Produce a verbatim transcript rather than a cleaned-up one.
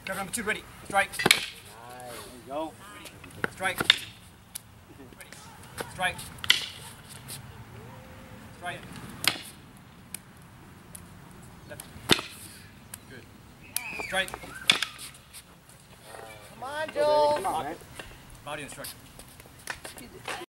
Cover number two, ready. Strike. Nice. There you go. Ready. Strike. Ready. Strike. Strike. Left. Good. Strike. Come on, Joel. Come on, man. Body instruction.